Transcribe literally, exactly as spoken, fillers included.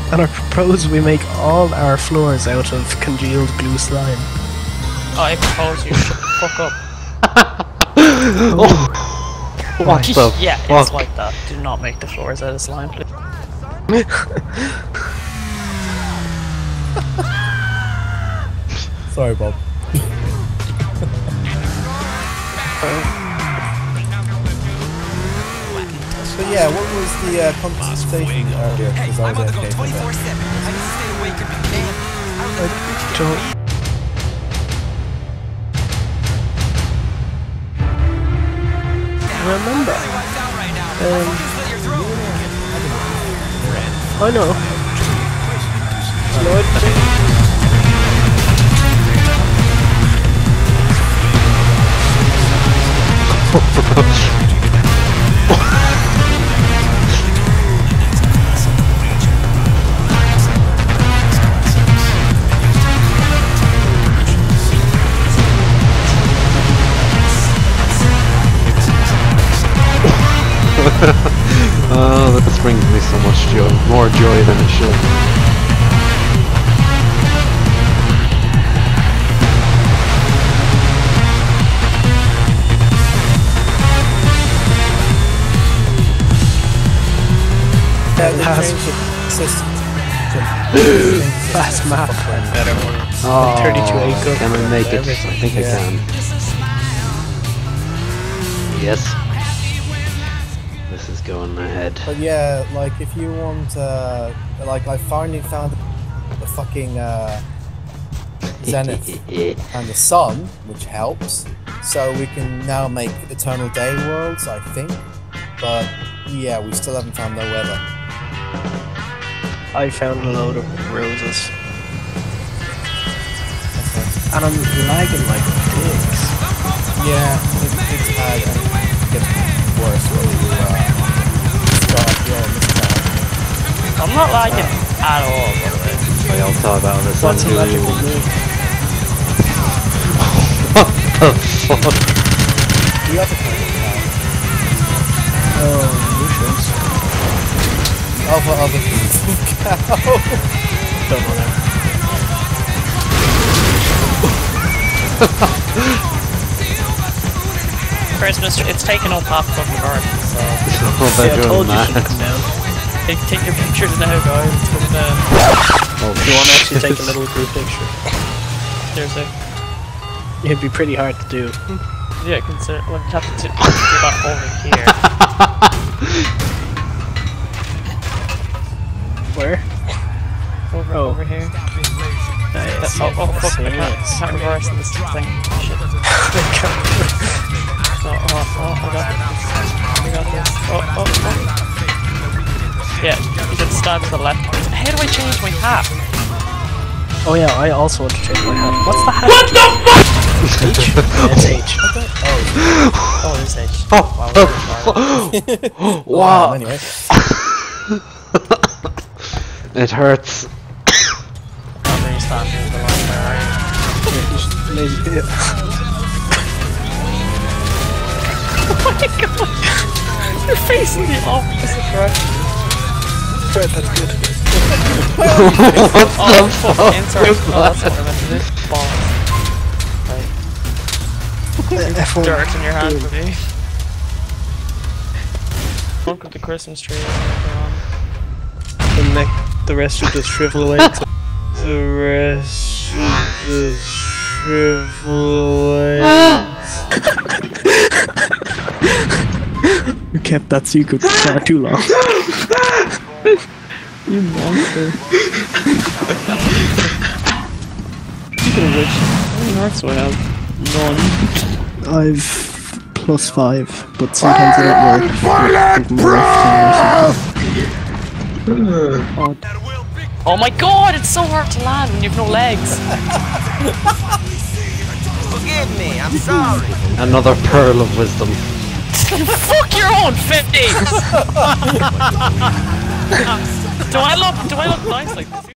And I propose we make all our floors out of congealed glue slime. I propose you shut the fuck up. Oh. What the Yeah, fuck? it's like that. Do not make the floors out of slime, please. Sorry, Bob. So yeah, what was the uh, conversation earlier? Because I was okay for that. Don't. Remember? Um, I know. Lloyd, Oh, this brings me so much joy. More joy than it should. Yeah, they Has- changed the system. fast map. Better one. Oh, thirty-two eight go can I make it? I think I Yeah. can. Yes. This is going ahead. But yeah, like if you want, uh, like I finally found the fucking uh, zenith and the sun, which helps. So we can now make eternal day worlds, I think. But yeah, we still haven't found no weather. I found a load of roses. And I'm lagging like dicks. Yeah, it, it's hard and it gets worse when you uh, start your mistake. I'm not liking it at all, by the way. I all thought about this. What's a I'm doing- magical move? What the fuck? The other kind of Oh, mushrooms. cow. Other other kinds of cow. Don't know that. Christmas, it's taken up half of the garden, so... Oh, See, I they're told doing you you that. should come down. Take, take your pictures now, guys. It's coming down. Oh, Do you want to actually take a little group picture? Seriously. It'd be pretty hard to do. Yeah, consider... Well, you have to do that over here. Where? Over, Oh. over here. Nice. Oh, oh, fuck, I can't, I Yes. can't reverse in this thing. Shit. Oh, oh, oh, I got this. I got this. Oh, oh, oh. Yeah, you can start to the left. How do I change my hat? Oh yeah, I also want to change my hat. What's the hat? What the fuck? H? Yeah, it's H. Oh, it is H. Oh, Wow, oh, wow. Anyway. It hurts. I'm really standing in the line there, right? Maybe, yeah. Oh my god! You're facing the opposite direction. Right, that's good. What Oh, the fuck, fuck? insert. was Oh, that's that? what I meant to do. Balls. Right. F one. Dirt in your hand for me. Welcome to Christmas tree. The, neck, the rest will just shrivel away. To the rest will just shrivel away. You kept that secret for far too long. You monster. Speaking of which, how many hearts do I have? None. I've plus five, but sometimes I don't work. With my left hand or something. Oh my god, it's so hard to land when you've no legs. Forgive me, I'm sorry. Another pearl of wisdom. Fuck your own face! do I look do I look nice like this?